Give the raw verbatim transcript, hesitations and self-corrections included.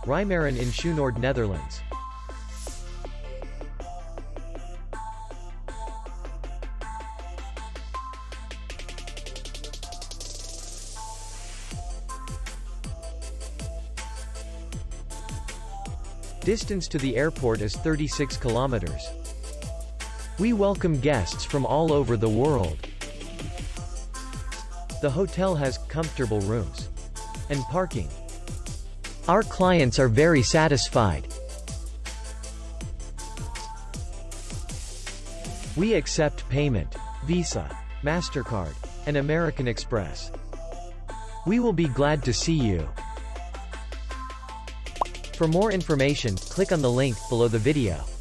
Rijmaaran in Schoonoord, Netherlands. Distance to the airport is thirty-six kilometers. We welcome guests from all over the world. The hotel has comfortable rooms and parking. Our clients are very satisfied. We accept payment, Visa, MasterCard, and American Express. We will be glad to see you. For more information, click on the link below the video.